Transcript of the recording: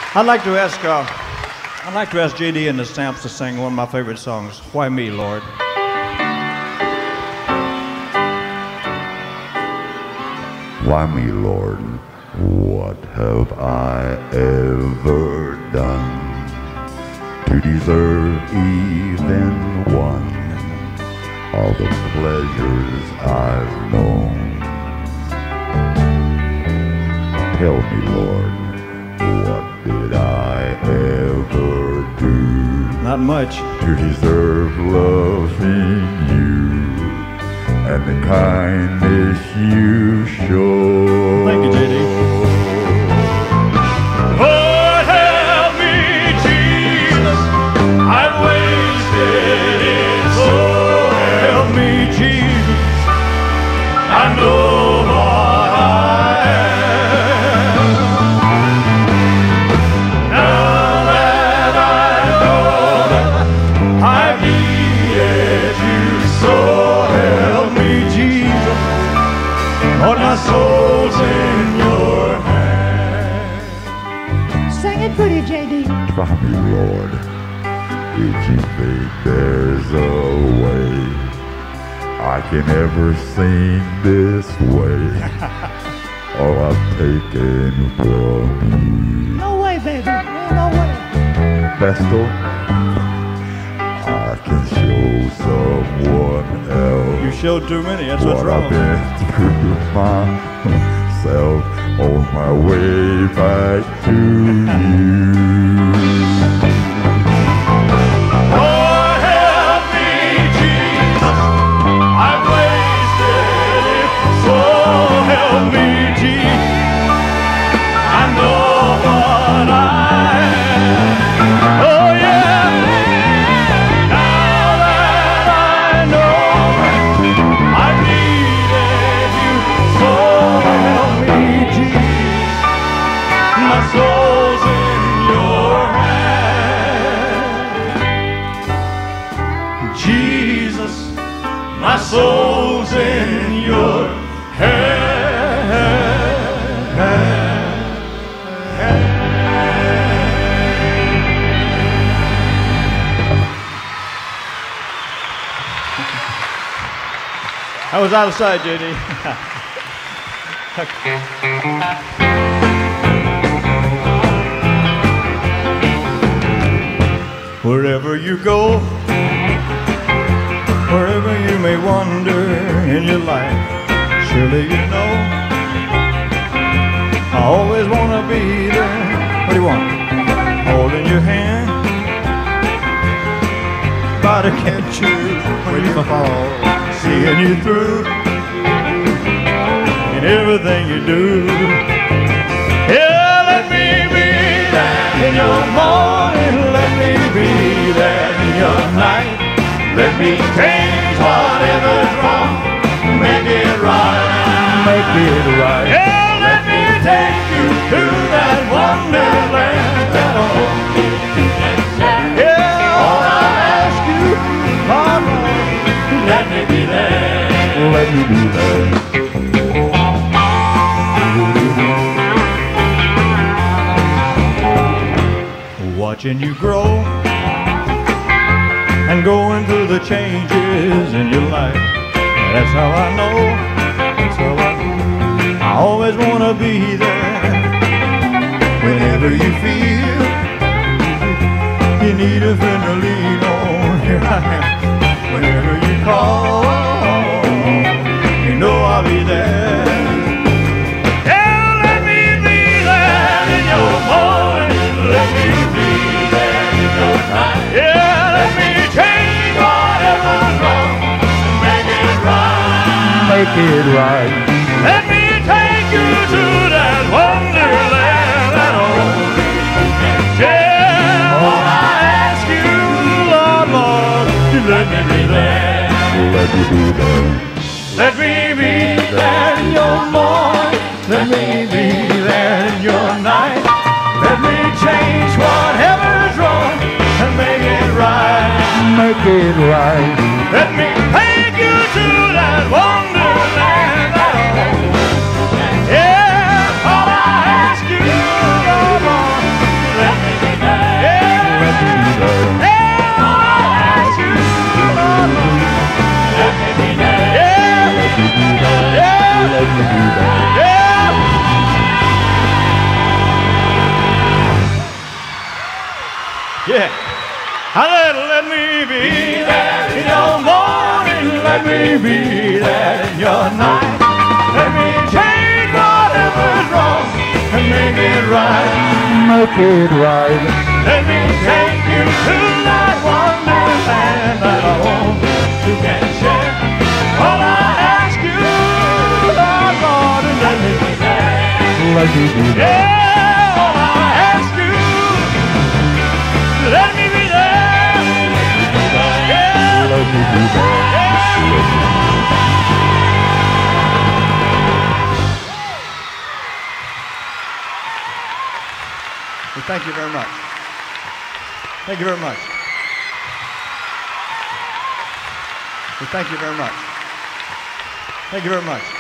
I'd like to ask JD and the Stamps to sing one of my favorite songs, Why Me, Lord? Why me, Lord? What have I ever done to deserve even one of the pleasures I've known? Tell me, Lord, what did I ever do? Not much. To deserve loving you and the kindness you show? Thank you, JD. Lord, help me, Jesus. I've wasted it, so help me, Jesus. I know what I am. Now that I know that I've needed you, so help me, Jesus. Lord, my soul's in your hands. Sing it pretty, JD. Try me, Lord, if you think there's a way I can ever sing this way. All I've taken from you. No way, baby. No way. Vestal, I can show someone else. You showed too many, that's what's what wrong. I've been through myself on my way back to you. Lord, help me, Jesus. I've wasted it, so help me, Jesus. I know what I am. Oh, yeah. Now that I know I needed you, so help me, Jesus. My soul's in your hands. Jesus, my soul's in your hands. I was out of sight, JD. Wherever you go, wherever you may wander in your life, surely you know I always want to be there. What do you want? Holding your hand, try to catch you when you fall, seeing you through in everything you do. Yeah, let me be there in your morning, let me be there in your night. Let me change whatever's wrong, make it right, make it right. Yeah, let me take you to that wonderland that only you can share. Yeah, all I ask you, Mama, let me be there, Let me be there. Watching you grow and going through the changes in your life. That's how I know, that's how I always want to be there. Whenever you feel you need a friend to lean on, here I am. Whenever you call, you know I'll be there. Yeah, let me be there in your morning, let me be there in your night. Yeah, let me change whatever's wrong and make it right. Make it right. Let me take you to that wonderland that only you can share. All I ask you, Lord, Lord, to let me be there. Let me be there. Let me be there in your morning. Let me be there in your night. Let me change whatever's wrong and make it right. Make it right. Let me take you to that wonderland that only you can share. Yeah, all I ask you, Lord, Lord, let Yeah. I said, let me be there in your morning, let me be there in your night. Let me change whatever's wrong and make it right. Make it right. Let me take you to that wonderland that I want you can share. All I ask you, Lord, Lord, is let me be there. Let me be there. Yeah, all I ask you, let me be there. Yeah, Let me be there. Well, thank you very much. Thank you very much. Well, thank you very much. Thank you very much.